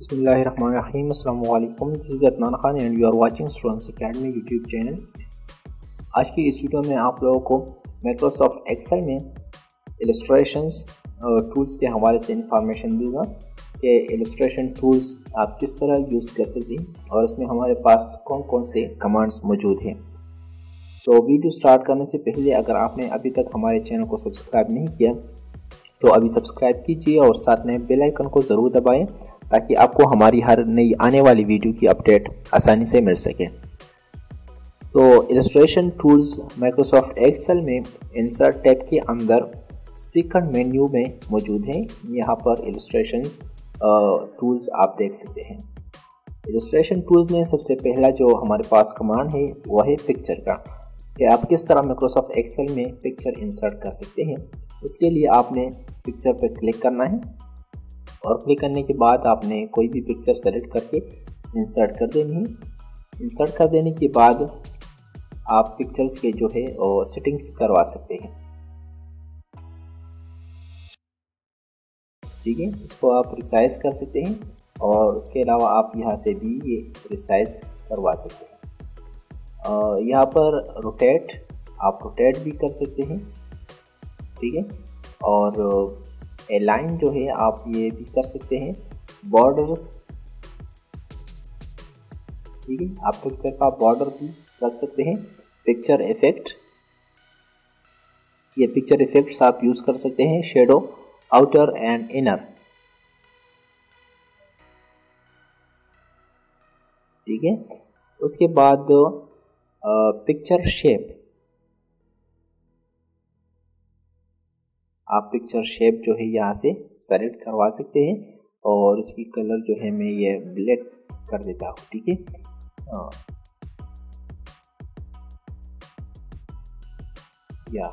बिस्मिल्लाहिर्रहमानिर्रहीम। अस्सलामु अलैकुम। This is Adnan Khan and you are watching Students Academy YouTube channel. आज की इस वीडियो में आप लोगों को माइक्रोसॉफ्ट एक्सेल में इलस्ट्रेशंस टूल्स के हवाले से इंफॉर्मेशन दूंगा कि इलस्ट्रेशन टूल्स आप किस तरह यूज़ कर सकते हैं और इसमें हमारे पास कौन कौन से कमांड्स मौजूद हैं। तो वीडियो स्टार्ट करने से पहले अगर आपने अभी तक हमारे चैनल को सब्सक्राइब नहीं किया तो अभी सब्सक्राइब कीजिए और साथ में बेल आइकन को ज़रूर दबाएं ताकि आपको हमारी हर नई आने वाली वीडियो की अपडेट आसानी से मिल सके। तो इलस्ट्रेशन टूल्स माइक्रोसॉफ्ट एक्सेल में इंसर्ट टैब के अंदर सेकंड मेन्यू में मौजूद हैं। यहाँ पर इलस्ट्रेशंस टूल्स आप देख सकते हैं। इलस्ट्रेशन टूल्स में सबसे पहला जो हमारे पास कमांड है वह है पिक्चर का, कि आप किस तरह माइक्रोसॉफ्ट एक्सेल में पिक्चर इंसर्ट कर सकते हैं। उसके लिए आपने पिक्चर पर क्लिक करना है और क्लिक करने के बाद आपने कोई भी पिक्चर सेलेक्ट करके इंसर्ट कर देनी है। इंसर्ट कर देने के बाद आप पिक्चर्स के जो है सेटिंग्स करवा सकते हैं। ठीक है, इसको आप रिसाइज कर सकते हैं और उसके अलावा आप यहाँ से भी ये रिसाइज करवा सकते हैं। यहाँ पर रोटेट आप रोटेट भी कर सकते हैं। ठीक है, और लाइन जो है आप ये भी कर सकते हैं। बॉर्डर्स, ठीक है, आप पिक्चर का बॉर्डर भी रख सकते हैं। पिक्चर इफेक्ट, ये पिक्चर इफेक्ट्स आप यूज कर सकते हैं। Shadow, outer and inner. ठीक है, उसके बाद पिक्चर शेप, आप पिक्चर शेप जो है यहाँ से सेलेक्ट करवा सकते हैं और इसकी कलर जो है मैं ये ब्लैक कर देता हूँ। ठीक है, या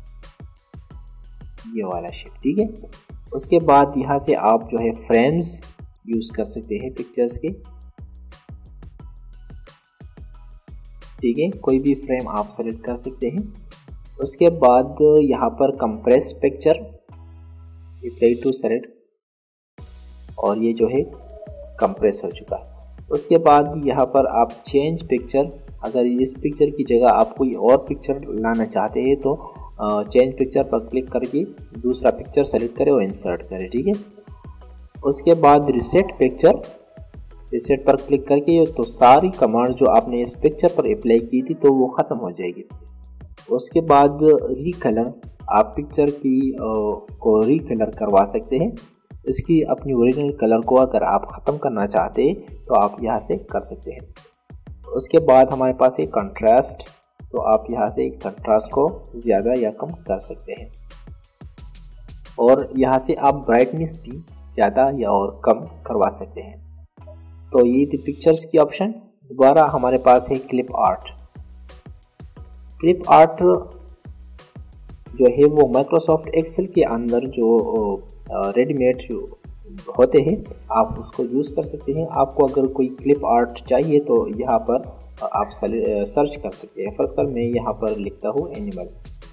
ये वाला शेप। ठीक है, उसके बाद यहाँ से आप जो है फ्रेम्स यूज कर सकते हैं पिक्चर्स के। ठीक है, कोई भी फ्रेम आप सेलेक्ट कर सकते हैं। उसके बाद यहाँ पर compress picture, apply to select, और ये जो है कंप्रेस हो चुका है। उसके बाद यहाँ पर आप चेंज पिक्चर, अगर इस पिक्चर की जगह आप कोई और पिक्चर लाना चाहते हैं तो चेंज पिक्चर पर क्लिक करके दूसरा पिक्चर सेलेक्ट करें और इंसर्ट करें। ठीक है, उसके बाद रिसेट पिक्चर, रिसेट पर क्लिक करके तो सारी कमांड जो आपने इस पिक्चर पर अप्लाई की थी तो वो ख़त्म हो जाएगी। उसके बाद रीकलर, आप पिक्चर की को रीकलर करवा सकते हैं। इसकी अपनी ओरिजिनल कलर को अगर आप ख़त्म करना चाहते हैं तो आप यहाँ से कर सकते हैं। उसके बाद हमारे पास एक कंट्रास्ट, तो आप यहाँ से कंट्रास्ट को ज़्यादा या कम कर सकते हैं और यहाँ से आप ब्राइटनेस भी ज़्यादा या और कम करवा सकते हैं। तो ये थी पिक्चर्स की ऑप्शन। दोबारा हमारे पास है क्लिप आर्ट। क्लिप आर्ट जो है वो माइक्रोसॉफ्ट एक्सेल के अंदर जो रेडीमेड होते हैं आप उसको यूज़ कर सकते हैं। आपको अगर कोई क्लिप आर्ट चाहिए तो यहाँ पर आप सर्च कर सकते हैं। फर्स्ट कर मैं यहाँ पर लिखता हूँ एनिमल।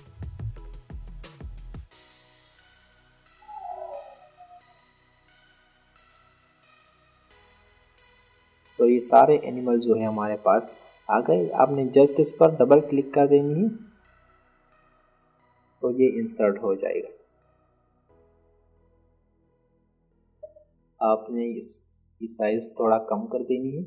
तो ये सारे एनिमल जो है हमारे पास आ गए। आपने जस्ट इस पर डबल क्लिक कर देनी है तो ये इंसर्ट हो जाएगा। आपने इसकी साइज थोड़ा कम कर देनी है।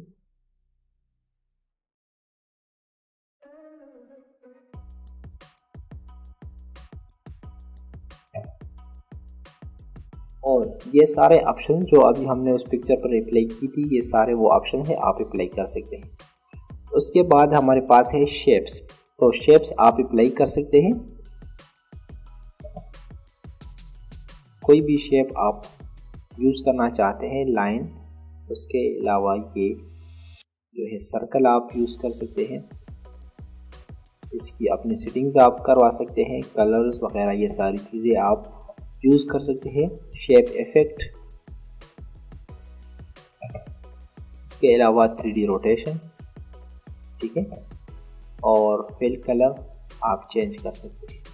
और ये सारे ऑप्शन जो अभी हमने उस पिक्चर पर अप्लाई की थी, ये सारे वो ऑप्शन है आप अप्लाई कर सकते हैं। उसके बाद हमारे पास है शेप्स, तो शेप्स आप अप्लाई कर सकते हैं। कोई भी शेप आप यूज़ करना चाहते हैं, लाइन, उसके अलावा ये जो है सर्कल आप यूज़ कर सकते हैं। इसकी अपनी सेटिंग्स आप करवा सकते हैं, कलर्स वगैरह ये सारी चीज़ें आप यूज़ कर सकते हैं। शेप इफेक्ट, इसके अलावा 3D रोटेशन, ठीक है, और फिल कलर आप चेंज कर सकते हैं।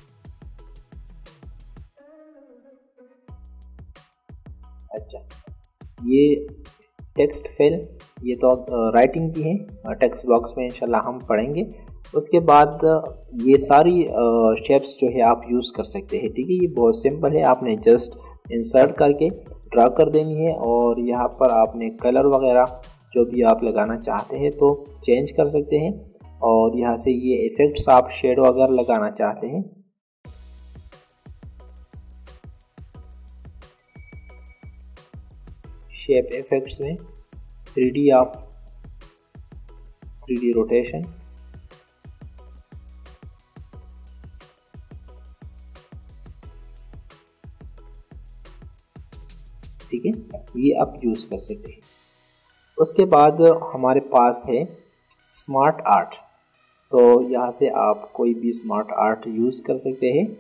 अच्छा, ये टेक्स्ट फिल, ये तो राइटिंग की है, टेक्स्ट बॉक्स में इंशाल्लाह हम पढ़ेंगे। उसके बाद ये सारी शेप्स जो है आप यूज़ कर सकते हैं, ठीक है। ये बहुत सिंपल है, आपने जस्ट इंसर्ट करके ड्रा कर देनी है और यहाँ पर आपने कलर वगैरह जो भी आप लगाना चाहते हैं तो चेंज कर सकते हैं। और यहाँ से ये इफ़ेक्ट्स आप शेडो अगर लगाना चाहते हैं, शेप इफेक्ट्स में 3D आप 3D रोटेशन, ठीक है, ये आप यूज़ कर सकते हैं। उसके बाद हमारे पास है स्मार्ट आर्ट, तो यहाँ से आप कोई भी स्मार्ट आर्ट यूज़ कर सकते हैं।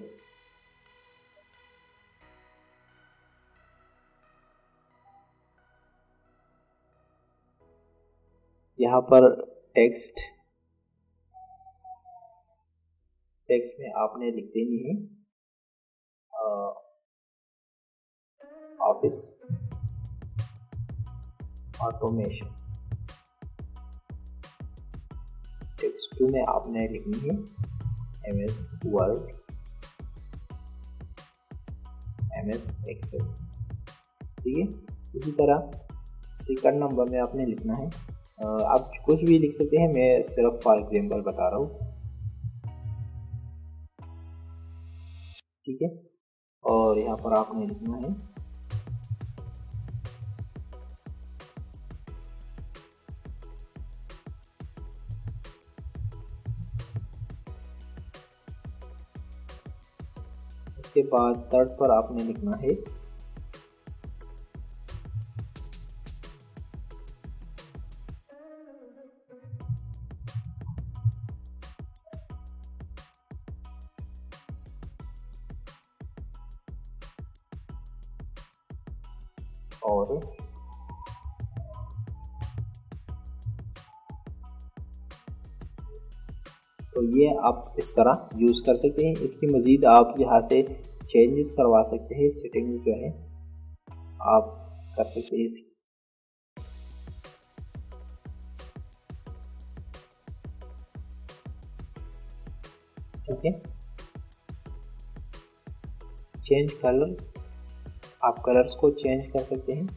यहाँ पर टेक्स्ट में आपने लिख देनी है ऑफिस ऑटोमेशन। टेक्स्ट 2 में आपने लिखनी है MS वर्ड, MS एक्सेल, ठीक है। इसी तरह सेकंड नंबर में आपने लिखना है, आप कुछ भी लिख सकते हैं, मैं सिर्फ फॉर एग्जाम्पल बता रहा हूँ, ठीक है। और यहाँ पर आपने लिखना है उसके बाद थर्ड पर आपने लिखना है और तो ये आप इस तरह यूज़ कर सकते हैं। इसकी मज़ीद आप यहाँ से चेंजेस करवा सकते हैं, सेटिंग जो है आप कर सकते हैं इसकी, ठीक है। चेंज कलर्स, आप कलर्स को चेंज कर सकते हैं।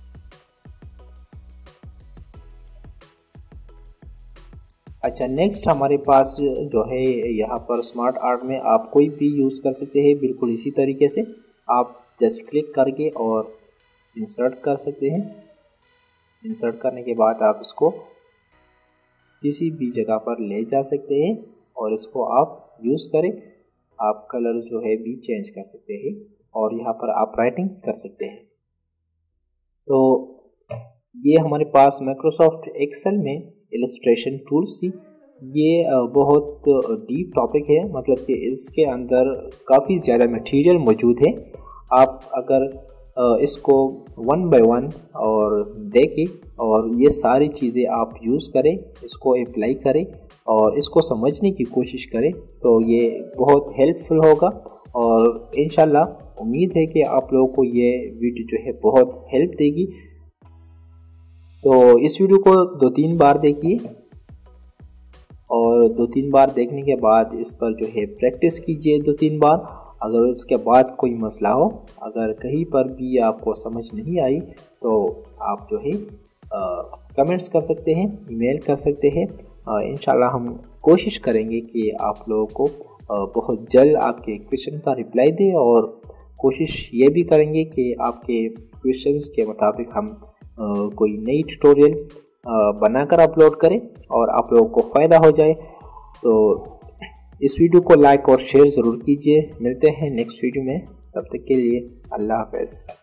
अच्छा, नेक्स्ट हमारे पास जो है यहाँ पर स्मार्ट आर्ट में आप कोई भी यूज़ कर सकते हैं, बिल्कुल इसी तरीके से आप जस्ट क्लिक करके और इंसर्ट कर सकते हैं। इंसर्ट करने के बाद आप इसको किसी भी जगह पर ले जा सकते हैं और इसको आप यूज़ करें। आप कलर जो है भी चेंज कर सकते हैं और यहाँ पर आप राइटिंग कर सकते हैं। तो ये हमारे पास माइक्रोसॉफ्ट एक्सेल में इलस्ट्रेशन टूल्स थी। ये बहुत डीप टॉपिक है, मतलब कि इसके अंदर काफ़ी ज़्यादा मटेरियल मौजूद है। आप अगर इसको 1 बाय 1 और देखें और ये सारी चीज़ें आप यूज़ करें, इसको अप्लाई करें और इसको समझने की कोशिश करें तो ये बहुत हेल्पफुल होगा। और इंशाल्लाह उम्मीद है कि आप लोगों को ये वीडियो जो है बहुत हेल्प देगी। तो इस वीडियो को 2-3 बार देखिए और 2-3 बार देखने के बाद इस पर जो है प्रैक्टिस कीजिए 2-3 बार। अगर उसके बाद कोई मसला हो, अगर कहीं पर भी आपको समझ नहीं आई तो आप जो है कमेंट्स कर सकते हैं, ईमेल कर सकते हैं। इंशाल्लाह हम कोशिश करेंगे कि आप लोगों को बहुत जल्द आपके क्वेश्चन का रिप्लाई दें और कोशिश ये भी करेंगे कि आपके क्वेश्चंस के मुताबिक हम कोई नई ट्यूटोरियल बनाकर अपलोड करें और आप लोगों को फ़ायदा हो जाए। तो इस वीडियो को लाइक और शेयर ज़रूर कीजिए। मिलते हैं नेक्स्ट वीडियो में, तब तक के लिए अल्लाह हाफ़िज़।